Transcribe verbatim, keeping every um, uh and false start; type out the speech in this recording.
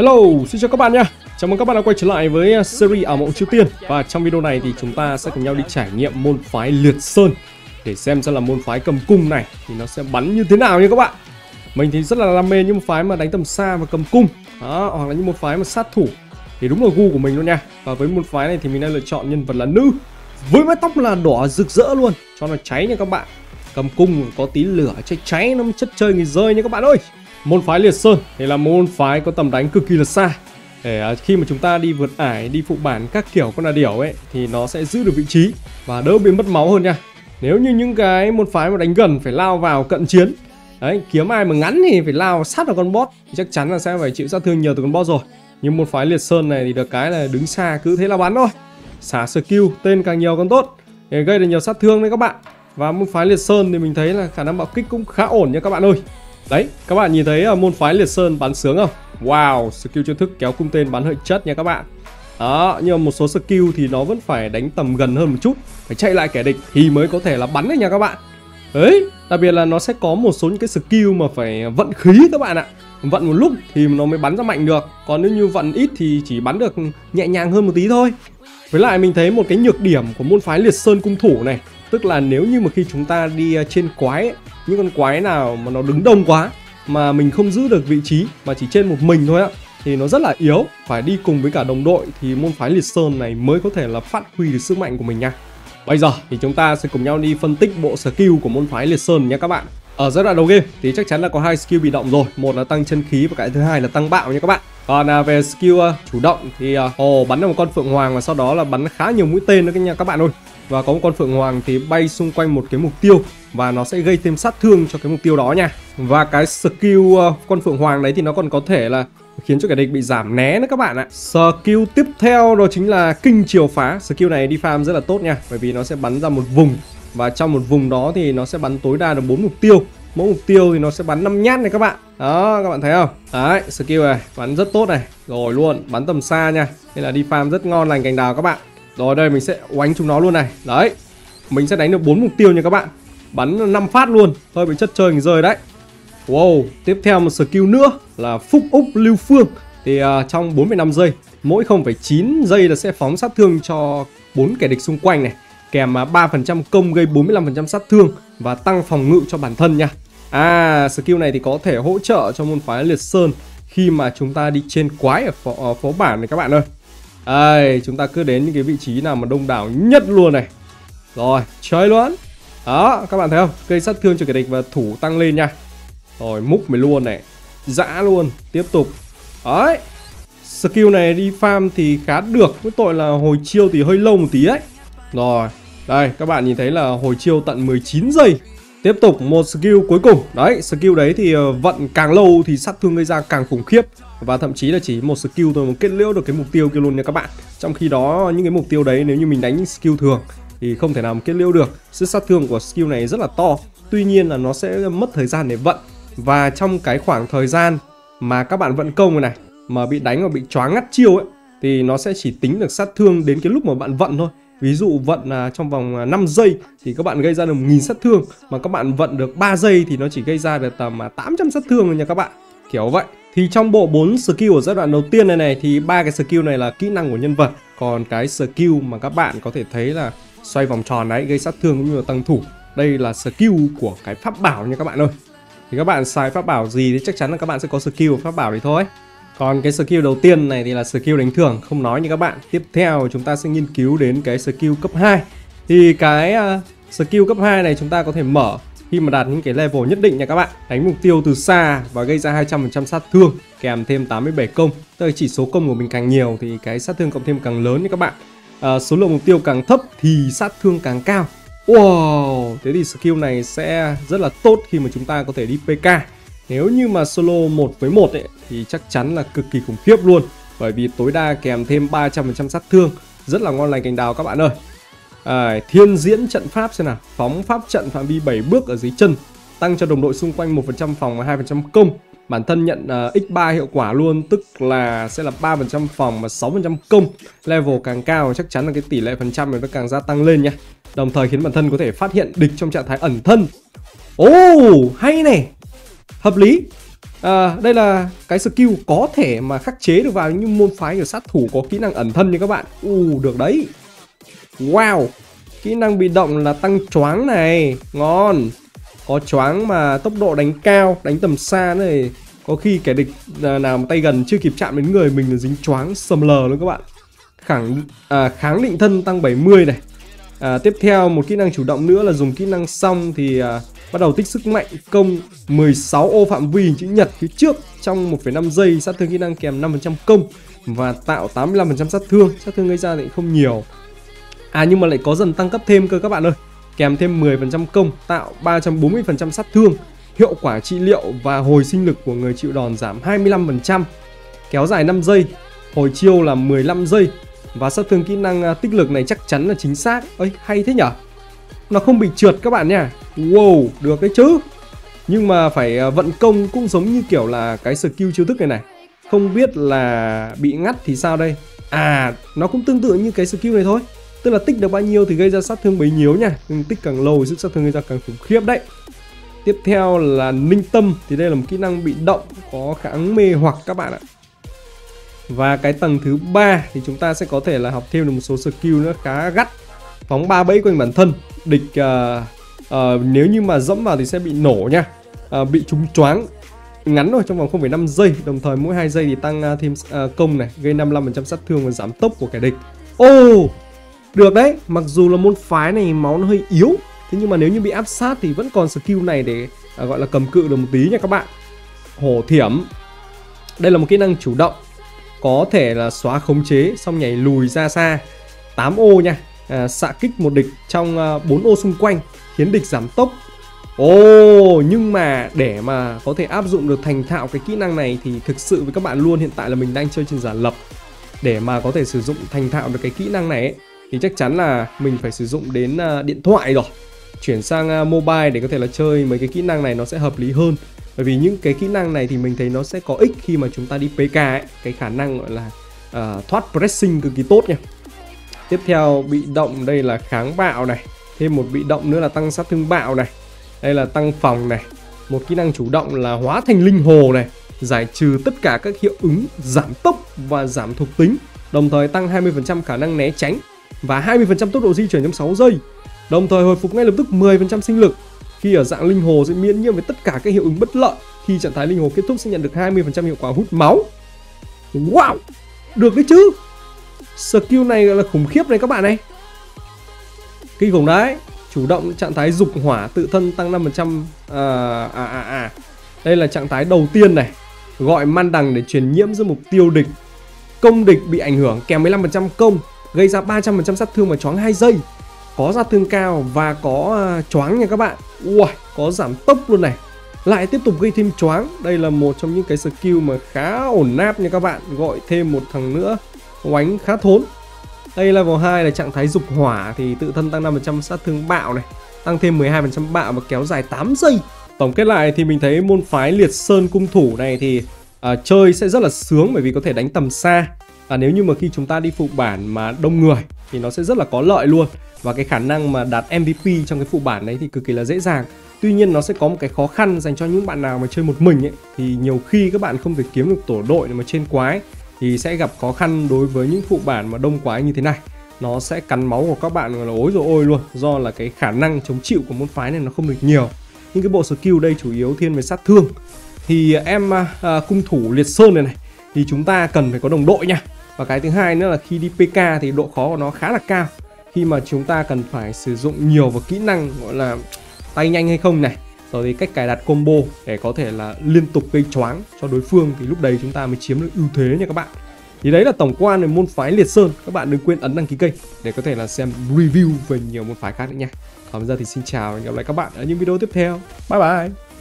Hello, xin chào các bạn nha. Chào mừng các bạn đã quay trở lại với series Ảo Mộng Chiếu Tiên. Và trong video này thì chúng ta sẽ cùng nhau đi trải nghiệm môn phái Liệt Sơn để xem xem là môn phái cầm cung này thì nó sẽ bắn như thế nào nha các bạn. Mình thì rất là đam mê những môn phái mà đánh tầm xa và cầm cung đó, hoặc là những môn phái mà sát thủ thì đúng là gu của mình luôn nha. Và với môn phái này thì mình đã lựa chọn nhân vật là nữ với mái tóc là đỏ rực rỡ luôn cho nó cháy nha các bạn. Cầm cung có tí lửa cháy cháy nó chất chơi người rơi nha các bạn ơi. Môn phái Liệt Sơn thì là môn phái có tầm đánh cực kỳ là xa. Để khi mà chúng ta đi vượt ải, đi phụ bản các kiểu con là điểu ấy thì nó sẽ giữ được vị trí và đỡ bị mất máu hơn nha. Nếu như những cái môn phái mà đánh gần phải lao vào cận chiến đấy, kiếm ai mà ngắn thì phải lao sát vào con boss thì chắc chắn là sẽ phải chịu sát thương nhiều từ con boss rồi. Nhưng môn phái Liệt Sơn này thì được cái là đứng xa cứ thế là bắn thôi. Xả skill tên càng nhiều càng tốt để gây được nhiều sát thương đấy các bạn. Và môn phái Liệt Sơn thì mình thấy là khả năng bạo kích cũng khá ổn nha các bạn ơi. Đấy, các bạn nhìn thấy môn phái Liệt Sơn bắn sướng không? Wow, skill chiêu thức kéo cung tên bắn hơi chất nha các bạn. Đó, nhưng mà một số skill thì nó vẫn phải đánh tầm gần hơn một chút, phải chạy lại kẻ địch thì mới có thể là bắn được nha các bạn. Đấy, đặc biệt là nó sẽ có một số những cái skill mà phải vận khí các bạn ạ. Vận một lúc thì nó mới bắn ra mạnh được. Còn nếu như vận ít thì chỉ bắn được nhẹ nhàng hơn một tí thôi. Với lại mình thấy một cái nhược điểm của môn phái Liệt Sơn cung thủ này, tức là nếu như mà khi chúng ta đi trên quái ấy, những con quái nào mà nó đứng đông quá mà mình không giữ được vị trí mà chỉ trên một mình thôi á thì nó rất là yếu, phải đi cùng với cả đồng đội thì môn phái Liệt Sơn này mới có thể là phát huy được sức mạnh của mình nha. Bây giờ thì chúng ta sẽ cùng nhau đi phân tích bộ skill của môn phái Liệt Sơn nha các bạn. Ở giai đoạn đầu game thì chắc chắn là có hai skill bị động rồi, một là tăng chân khí và cái thứ hai là tăng bạo nha các bạn. Còn à, về skill uh, chủ động thì uh, ồ, bắn được một con phượng hoàng và sau đó là bắn khá nhiều mũi tên nữa nha các bạn ơi. Và có một con phượng hoàng thì bay xung quanh một cái mục tiêu và nó sẽ gây thêm sát thương cho cái mục tiêu đó nha. Và cái skill uh, con phượng hoàng đấy thì nó còn có thể là khiến cho kẻ địch bị giảm né nữa các bạn ạ. Skill tiếp theo đó chính là kinh chiều phá. Skill này đi farm rất là tốt nha, bởi vì nó sẽ bắn ra một vùng và trong một vùng đó thì nó sẽ bắn tối đa được bốn mục tiêu. Mỗi mục tiêu thì nó sẽ bắn năm nhát này các bạn. Đó, các bạn thấy không? Đấy, skill này bắn rất tốt này. Rồi luôn, bắn tầm xa nha. Nên là đi farm rất ngon lành cành đào các bạn. Rồi đây mình sẽ oánh chúng nó luôn này. Đấy, mình sẽ đánh được bốn mục tiêu nha các bạn. Bắn năm phát luôn, hơi bị chất chơi người rơi đấy. Wow, tiếp theo một skill nữa là Phúc Úc Lưu Phương. Thì uh, trong bốn phẩy năm giây, mỗi không phẩy chín giây là sẽ phóng sát thương cho bốn kẻ địch xung quanh này. Kèm ba phần trăm công gây bốn mươi lăm phần trăm sát thương và tăng phòng ngự cho bản thân nha. À, skill này thì có thể hỗ trợ cho môn phái Liệt Sơn khi mà chúng ta đi trên quái ở phố, ở phố bản này các bạn ơi. Đây, chúng ta cứ đến những cái vị trí nào mà đông đảo nhất luôn này. Rồi, chơi luôn. Đó, các bạn thấy không? Gây sát thương cho kẻ địch và thủ tăng lên nha. Rồi, múc mày luôn này. Dã luôn, tiếp tục. Đấy. Skill này đi farm thì khá được, với tội là hồi chiêu thì hơi lâu một tí đấy. Rồi, đây các bạn nhìn thấy là hồi chiêu tận mười chín giây. Tiếp tục một skill cuối cùng. Đấy, skill đấy thì vận càng lâu thì sát thương gây ra càng khủng khiếp. Và thậm chí là chỉ một skill thôi mà kết liễu được cái mục tiêu kia luôn nha các bạn. Trong khi đó những cái mục tiêu đấy nếu như mình đánh skill thường thì không thể nào mà kết liễu được. Sức sát thương của skill này rất là to. Tuy nhiên là nó sẽ mất thời gian để vận. Và trong cái khoảng thời gian mà các bạn vận công này, này mà bị đánh và bị choáng ngắt chiêu ấy thì nó sẽ chỉ tính được sát thương đến cái lúc mà bạn vận thôi. Ví dụ vận à, trong vòng năm giây thì các bạn gây ra được một nghìn sát thương, mà các bạn vận được ba giây thì nó chỉ gây ra được tầm tám trăm sát thương thôi nha các bạn. Kiểu vậy. Thì trong bộ bốn skill ở giai đoạn đầu tiên này này thì ba cái skill này là kỹ năng của nhân vật. Còn cái skill mà các bạn có thể thấy là xoay vòng tròn đấy, gây sát thương cũng như là tăng thủ, đây là skill của cái pháp bảo nha các bạn ơi. Thì các bạn xài pháp bảo gì thì chắc chắn là các bạn sẽ có skill của pháp bảo đấy thôi. Còn cái skill đầu tiên này thì là skill đánh thường, không nói như các bạn. Tiếp theo chúng ta sẽ nghiên cứu đến cái skill cấp hai. Thì cái uh, skill cấp hai này chúng ta có thể mở khi mà đạt những cái level nhất định nha các bạn. Đánh mục tiêu từ xa và gây ra hai trăm phần trăm sát thương, kèm thêm tám mươi bảy công. Tức là chỉ số công của mình càng nhiều thì cái sát thương cộng thêm càng lớn nha các bạn. uh, Số lượng mục tiêu càng thấp thì sát thương càng cao. Wow, thế thì skill này sẽ rất là tốt khi mà chúng ta có thể đi pê ca. Nếu như mà solo một với một ấy, thì chắc chắn là cực kỳ khủng khiếp luôn. Bởi vì tối đa kèm thêm ba trăm phần trăm sát thương. Rất là ngon lành cành đào các bạn ơi. à, Thiên diễn trận pháp xem nào. Phóng pháp trận phạm vi bảy bước ở dưới chân, tăng cho đồng đội xung quanh một phần trăm phòng và hai phần trăm công. Bản thân nhận uh, nhân ba hiệu quả luôn, tức là sẽ là ba phần trăm phòng và sáu phần trăm công. Level càng cao chắc chắn là cái tỷ lệ phần trăm này nó càng gia tăng lên nha. Đồng thời khiến bản thân có thể phát hiện địch trong trạng thái ẩn thân. Ồ, oh, hay này. Hợp lý. À, đây là cái skill có thể mà khắc chế được vào những môn phái của sát thủ có kỹ năng ẩn thân nha các bạn. U được đấy. Wow. Kỹ năng bị động là tăng choáng này. Ngon. Có choáng mà tốc độ đánh cao, đánh tầm xa này. Có khi kẻ địch nào mà tay gần chưa kịp chạm đến người mình là dính choáng sầm lờ luôn các bạn. Kháng, à, kháng định thân tăng bảy mươi này. À, tiếp theo một kỹ năng chủ động nữa là dùng kỹ năng xong thì à, bắt đầu tích sức mạnh công mười sáu ô phạm vi hình chữ nhật phía trước trong một phẩy năm giây, sát thương kỹ năng kèm năm phần trăm công và tạo tám mươi lăm phần trăm sát thương. Sát thương gây ra thì không nhiều. À nhưng mà lại có dần tăng cấp thêm cơ các bạn ơi. Kèm thêm mười phần trăm công, tạo ba trăm bốn mươi phần trăm sát thương. Hiệu quả trị liệu và hồi sinh lực của người chịu đòn giảm hai mươi lăm phần trăm. Kéo dài năm giây, hồi chiêu là mười lăm giây. Và sát thương kỹ năng tích lực này chắc chắn là chính xác. Ơi hay thế nhở. Nó không bị trượt các bạn nha. Wow, được đấy chứ. Nhưng mà phải vận công cũng giống như kiểu là cái skill chiêu thức này này. Không biết là bị ngắt thì sao đây. À, nó cũng tương tự như cái skill này thôi. Tức là tích được bao nhiêu thì gây ra sát thương bấy nhiêu nha. Nhưng tích càng lâu sức sát thương gây ra càng khủng khiếp đấy. Tiếp theo là ninh tâm. Thì đây là một kỹ năng bị động có kháng mê hoặc các bạn ạ. Và cái tầng thứ ba thì chúng ta sẽ có thể là học thêm được một số skill nữa khá gắt. Phóng ba bẫy quanh bản thân. Địch uh, uh, nếu như mà dẫm vào thì sẽ bị nổ nha. uh, Bị trúng choáng ngắn rồi trong vòng không phẩy năm giây. Đồng thời mỗi hai giây thì tăng uh, thêm uh, công này, gây năm mươi lăm phần trăm sát thương và giảm tốc của kẻ địch. Ô oh, được đấy. Mặc dù là môn phái này máu nó hơi yếu, thế nhưng mà nếu như bị áp sát thì vẫn còn skill này để uh, gọi là cầm cự được một tí nha các bạn. Hổ thiểm. Đây là một kỹ năng chủ động, có thể là xóa khống chế xong nhảy lùi ra xa. Tám ô nha. À, xạ kích một địch trong uh, bốn ô xung quanh, khiến địch giảm tốc. Ồ, oh, nhưng mà để mà có thể áp dụng được thành thạo cái kỹ năng này thì thực sự với các bạn luôn, hiện tại là mình đang chơi trên giả lập. Để mà có thể sử dụng thành thạo được cái kỹ năng này ấy, thì chắc chắn là mình phải sử dụng đến uh, điện thoại rồi. Chuyển sang uh, mobile để có thể là chơi mấy cái kỹ năng này nó sẽ hợp lý hơn. Bởi vì những cái kỹ năng này thì mình thấy nó sẽ có ích khi mà chúng ta đi pê ca ấy. Cái khả năng gọi là uh, thoát pressing cực kỳ tốt nha. Tiếp theo bị động đây là kháng bạo này. Thêm một bị động nữa là tăng sát thương bạo này. Đây là tăng phòng này. Một kỹ năng chủ động là hóa thành linh hồ này. Giải trừ tất cả các hiệu ứng giảm tốc và giảm thuộc tính. Đồng thời tăng hai mươi phần trăm khả năng né tránh và hai mươi phần trăm tốc độ di chuyển trong sáu giây. Đồng thời hồi phục ngay lập tức mười phần trăm sinh lực. Khi ở dạng linh hồ sẽ miễn nhiễm với tất cả các hiệu ứng bất lợi. Khi trạng thái linh hồ kết thúc sẽ nhận được hai mươi phần trăm hiệu quả hút máu. Wow, được đấy chứ. Skill này là khủng khiếp này các bạn này. Kinh khủng đấy. Chủ động trạng thái dục hỏa tự thân tăng năm phần trăm. à, à, à, à. Đây là trạng thái đầu tiên này. Gọi man đằng để truyền nhiễm giữa mục tiêu địch. Công địch bị ảnh hưởng kèm mười lăm phần trăm công, gây ra ba trăm phần trăm sát thương và choáng hai giây. Có sát thương cao và có uh, choáng nha các bạn. Ui, có giảm tốc luôn này. Lại tiếp tục gây thêm choáng. Đây là một trong những cái skill mà khá ổn náp nha các bạn. Gọi thêm một thằng nữa, oánh khá thốn. Đây level hai là trạng thái dục hỏa thì tự thân tăng năm phần trăm sát thương bạo này, tăng thêm mười hai phần trăm bạo và kéo dài tám giây. Tổng kết lại thì mình thấy môn phái Liệt Sơn cung thủ này thì uh, chơi sẽ rất là sướng bởi vì có thể đánh tầm xa. À, nếu như mà khi chúng ta đi phụ bản mà đông người thì nó sẽ rất là có lợi luôn. Và cái khả năng mà đạt em vê pê trong cái phụ bản đấy thì cực kỳ là dễ dàng. Tuy nhiên nó sẽ có một cái khó khăn dành cho những bạn nào mà chơi một mình ấy. Thì nhiều khi các bạn không thể kiếm được tổ đội mà trên quái thì sẽ gặp khó khăn đối với những phụ bản mà đông quái như thế này. Nó sẽ cắn máu của các bạn là ối rồi ôi luôn. Do là cái khả năng chống chịu của môn phái này nó không được nhiều. Nhưng cái bộ skill đây chủ yếu thiên về sát thương. Thì em à, cung thủ Liệt Sơn này này thì chúng ta cần phải có đồng đội nha. Và cái thứ hai nữa là khi đi pê ca thì độ khó của nó khá là cao. Khi mà chúng ta cần phải sử dụng nhiều vào kỹ năng gọi là tay nhanh hay không này, rồi thì cách cài đặt combo để có thể là liên tục gây choáng cho đối phương, thì lúc đấy chúng ta mới chiếm được ưu thế nha các bạn. Thì đấy là tổng quan về môn phái Liệt Sơn. Các bạn đừng quên ấn đăng ký kênh để có thể là xem review về nhiều môn phái khác nữa nha. Còn bây giờ thì xin chào và hẹn gặp lại các bạn ở những video tiếp theo. Bye bye.